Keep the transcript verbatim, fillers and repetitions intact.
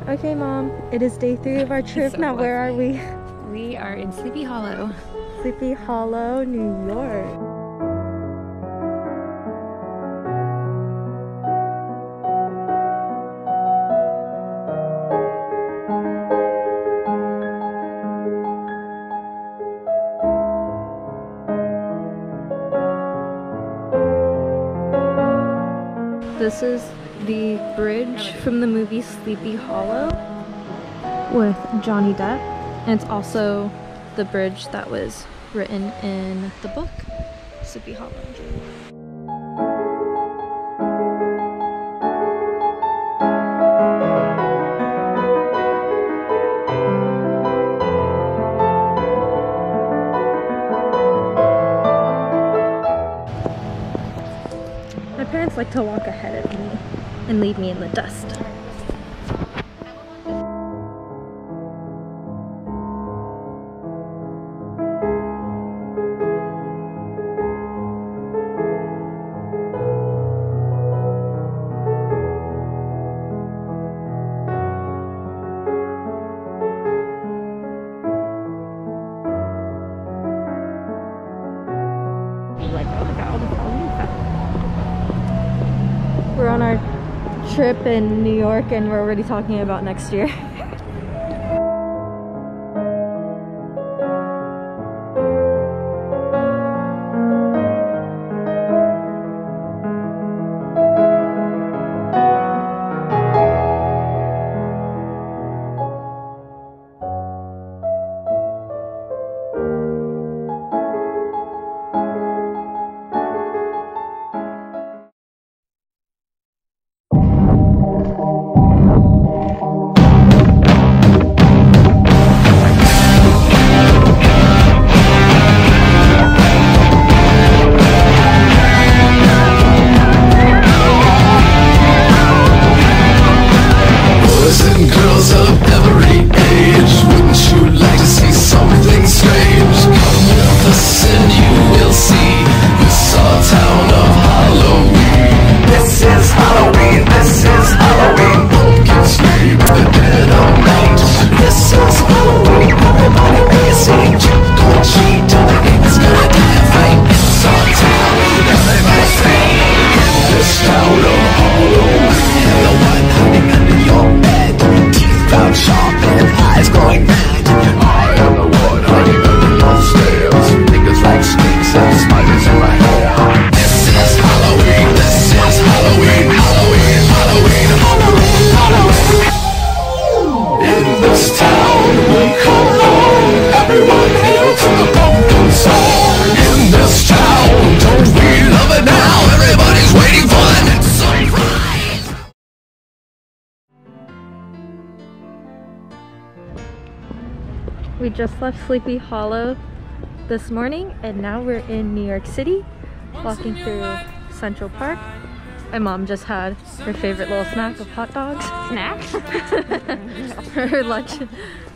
Okay, Mom, it is day three of our trip. So now, where are we? We are in Sleepy Hollow. Sleepy Hollow, New York. This is the bridge from the movie Sleepy Hollow with Johnny Depp, and it's also the bridge that was written in the book Sleepy Hollow. My parents like to walk ahead of me and leave me in the dust. We're on our trip in New York and we're already talking about next year. We just left Sleepy Hollow this morning and now we're in New York City, walking through Central Park. My mom just had her favorite little snack of hot dogs. Snack? Her lunch.